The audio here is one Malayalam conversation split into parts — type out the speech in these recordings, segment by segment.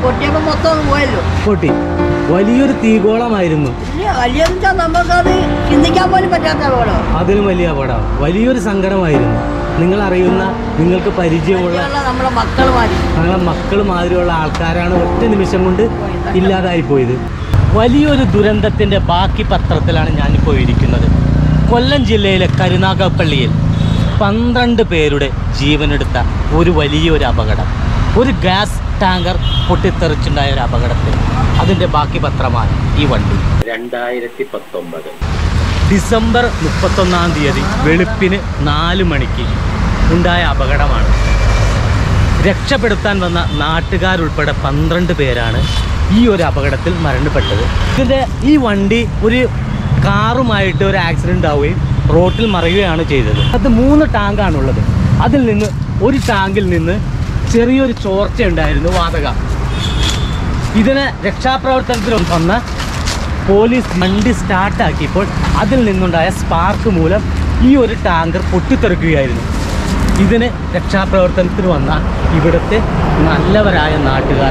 പൊട്ടിയപ്പോൾ മൊത്തം പോയല്ലോ. പൊട്ടി. വലിയൊരു തീഗോളമായിരുന്നു. നമുക്കത് ചിന്തിക്കാൻ പോലും പറ്റാത്ത അപകടം. അതിലും വലിയ അപകടം. വലിയൊരു സങ്കടമായിരുന്നു. നിങ്ങൾ അറിയുന്ന, നിങ്ങൾക്ക് പരിചയമുള്ള നമ്മളെ മക്കൾ മാതിരിയുള്ള ആൾക്കാരാണ് ഒറ്റ നിമിഷം കൊണ്ട് ഇല്ലാതായി പോയത്. വലിയൊരു ദുരന്തത്തിൻ്റെ ബാക്കി പത്രത്തിലാണ് ഞാനിപ്പോൾ ഇരിക്കുന്നത്. കൊല്ലം ജില്ലയിലെ കരുനാഗപ്പള്ളിയിൽ 12 പേരുടെ ജീവനെടുത്ത ഒരു വലിയൊരു അപകടം. ഒരു ഗ്യാസ് ടാങ്കർ പൊട്ടിത്തെറിച്ചുണ്ടായ ഒരു അപകടത്തിൽ അതിൻ്റെ ബാക്കി പത്രമാണ് ഈ വണ്ടി. 2019 ഡിസംബർ 31-ാം തീയതി വെളുപ്പിന് 4 മണിക്ക് ഉണ്ടായ അപകടമാണ്. രക്ഷപ്പെടുത്താൻ വന്ന നാട്ടുകാരുൾപ്പെടെ 12 പേരാണ് ഈ ഒരു അപകടത്തിൽ മരണപ്പെട്ടത്. ഈ വണ്ടി ഒരു കാറുമായിട്ട് ഒരു ആക്സിഡൻ്റ് ആവുകയും റോട്ടിൽ മറിയുകയാണ് ചെയ്തത്. അത് 3 ടാങ്കാണുള്ളത്. അതിൽ നിന്ന് ഒരു ടാങ്കിൽ നിന്ന് ചെറിയൊരു ചോർച്ച ഉണ്ടായിരുന്നു, വാതക. ഇതിന് രക്ഷാപ്രവർത്തനത്തിന് വന്ന പോലീസ് വണ്ടി സ്റ്റാർട്ടാക്കിയപ്പോൾ അതിൽ നിന്നുണ്ടായ സ്പാർക്ക് മൂലം ഈ ഒരു ടാങ്കർ പൊട്ടിത്തെറിക്കുകയായിരുന്നു. ഇതിന് രക്ഷാപ്രവർത്തനത്തിന് വന്ന ഇവിടുത്തെ നല്ലവരായ നാട്ടുകാർ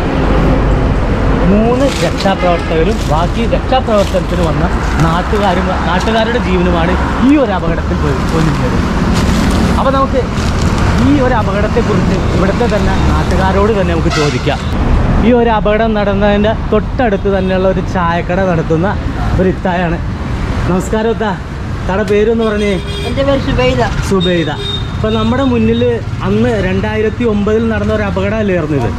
3 രക്ഷാപ്രവർത്തകരും ബാക്കി രക്ഷാപ്രവർത്തനത്തിന് വന്ന നാട്ടുകാരുടെ ജീവനുമാണ് ഈ ഒരു അപകടത്തിൽ കൊല്ലുന്നത്. അപ്പോൾ നമുക്ക് ഈ ഒരു അപകടത്തെക്കുറിച്ച് ഇവിടുത്തെ തന്നെ നാട്ടുകാരോട് തന്നെ നമുക്ക് ചോദിക്കാം. ഈ ഒരു അപകടം നടന്നതിൻ്റെ തൊട്ടടുത്ത് തന്നെയുള്ള ഒരു ചായക്കട നടത്തുന്ന ഒരു ഇത്തായാണ്. നമസ്കാരം ഇത്താ. തടെ പേരെന്ന് പറഞ്ഞേ? എൻ്റെ പേര് സുബൈദ. അപ്പോൾ നമ്മുടെ മുന്നിൽ അന്ന് 2009 നടന്ന ഒരു അപകടമല്ലായിരുന്നു ഇത്?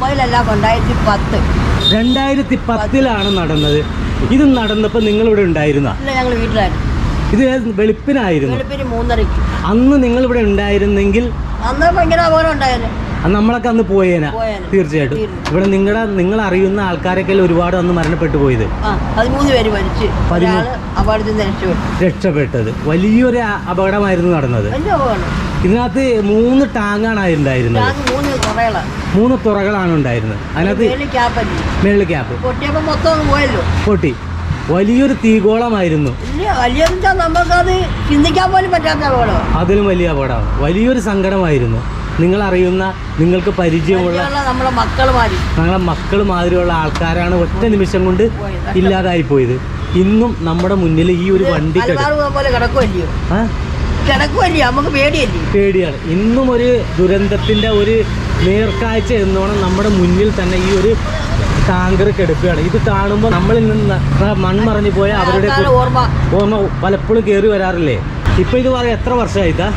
2010 നടന്നത്. ഇത് നടന്നപ്പോൾ നിങ്ങളിവിടെ ഉണ്ടായിരുന്നോ? ഞങ്ങൾ വീട്ടിലായിരുന്നു. ഇത് വെളുപ്പിനായിരുന്നു. 3:30. അന്ന് നിങ്ങളിവിടെ ഉണ്ടായിരുന്നെങ്കിൽ അന്ന് ഭയങ്കര അപകടം ഉണ്ടായിരുന്നു. നമ്മളൊക്കെ അന്ന് പോയേന. തീർച്ചയായിട്ടും. ഇവിടെ നിങ്ങൾ അറിയുന്ന ആൾക്കാരൊക്കെ ഒരുപാട് അന്ന് മരണപ്പെട്ടു പോയത്. 13 പേര് മരിച്ചു, രക്ഷപ്പെട്ടത്. വലിയൊരു അപകടമായിരുന്നു നടന്നത്. ഇതിനകത്ത് 3 ടാങ്കാണ് ഉണ്ടായിരുന്നത്. 3 തുറകളാണ് ഉണ്ടായിരുന്നത്. അതിനകത്ത് മേളിൽ ക്യാപ്പ് പൊട്ടി. വലിയൊരു തീഗോളമായിരുന്നു. നമുക്കത് ചിന്തിക്കാൻ പോലും പറ്റാത്ത അപകടം. അതിലും വലിയ അപകടമാണ്. വലിയൊരു സങ്കടമായിരുന്നു. നിങ്ങൾ അറിയുന്ന, നിങ്ങൾക്ക് പരിചയമുള്ള നമ്മളെ മക്കൾ മാതിരിയുള്ള ആൾക്കാരാണ് ഒറ്റ നിമിഷം കൊണ്ട് ഇല്ലാതായി പോയത്. ഇന്നും നമ്മുടെ മുന്നിൽ ഈ ഒരു വണ്ടി പേടിയാണ്. ഇന്നും ഒരു ദുരന്തത്തിൻ്റെ ഒരു നേർക്കാഴ്ച എന്നോണം നമ്മുടെ മുന്നിൽ തന്നെ ഈ ഒരു ടാങ്കർ കിടക്കുകയാണ്. ഇത് കാണുമ്പോൾ നമ്മളിൽ നിന്ന് മൺമറഞ്ഞു പോയ അവരുടെ ഓർമ്മ പലപ്പോഴും കയറി വരാറില്ലേ? ഇപ്പം ഇത് പറയാം, എത്ര വർഷമായിട്ടാ?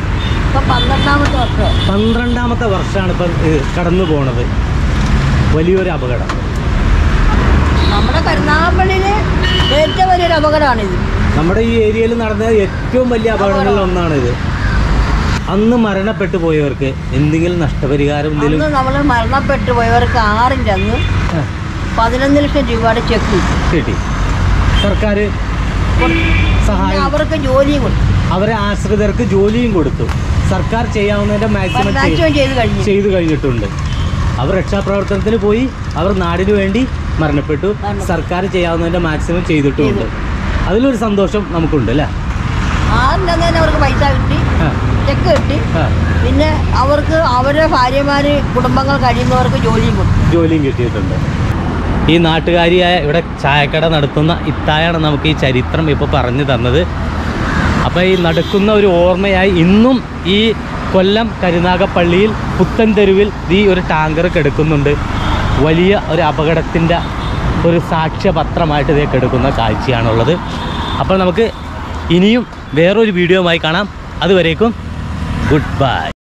12ാമത്തെ വർഷമാണ് ഇപ്പം കടന്നു പോണത്. വലിയൊരു അപകടം. നമ്മുടെ കരുനാഗപ്പള്ളിയിലെ ഏറ്റവും വലിയൊരു അപകടമാണിത്. നമ്മുടെ ഈ ഏരിയയിൽ നടന്ന ഏറ്റവും വലിയ അപകടങ്ങളിൽ ഒന്നാണിത്. അന്ന് മരണപ്പെട്ടു പോയവർക്ക് എന്തെങ്കിലും നഷ്ടപരിഹാരം നമ്മൾ മരണപ്പെട്ടു പോയവർക്ക് 6ന്റെ അന്ന് 11 ലക്ഷം രൂപയുടെ ചെക്ക് കിട്ടി. സർക്കാർ സഹായം, അവർക്ക് ജോലിയും കൊടുത്തു, അവരെ ആശ്രിതർക്ക് ജോലിയും കൊടുത്തു. സർക്കാർ ചെയ്യാവുന്നതിൻ്റെ മാക്സിമം ചെയ്തു കഴിഞ്ഞിട്ടുണ്ട്. അവർ രക്ഷാപ്രവർത്തനത്തിന് പോയി, അവർ നാടിനു വേണ്ടി മരണപ്പെട്ടു. സർക്കാർ ചെയ്യാവുന്നതിൻ്റെ മാക്സിമം ചെയ്തിട്ടുമുണ്ട്. അതിലൊരു സന്തോഷം നമുക്കുണ്ട് അല്ലേ? 6ന്റെ അവർക്ക് പൈസ കിട്ടി, ചെക്ക് കിട്ടി. പിന്നെ അവർക്ക് അവരുടെ ഭാര്യമാര്, കുടുംബങ്ങൾ കഴിയുന്നവർക്ക് ജോലിയും കിട്ടിയിട്ടുണ്ട്. ഈ നാട്ടുകാരിയായ ഇവിടെ ചായക്കട നടത്തുന്ന ഇത്തായാണ് നമുക്ക് ഈ ചരിത്രം ഇപ്പോൾ പറഞ്ഞു തന്നത്. അപ്പോൾ ഈ നടക്കുന്ന ഒരു ഓർമ്മയായി ഇന്നും ഈ കൊല്ലം കരുനാഗപ്പള്ളിയിൽ പുത്തൻതെരുവിൽ ഈ ഒരു ടാങ്കർ കിടക്കുന്നുണ്ട്. വലിയ ഒരു അപകടത്തിൻ്റെ ഒരു സാക്ഷ്യപത്രമായിട്ട് ഇതേ കിടക്കുന്ന കാഴ്ചയാണുള്ളത്. അപ്പോൾ നമുക്ക് ഇനിയും വേറൊരു വീഡിയോയുമായി കാണാം. അതുവരേക്കും ഗുഡ് ബൈ.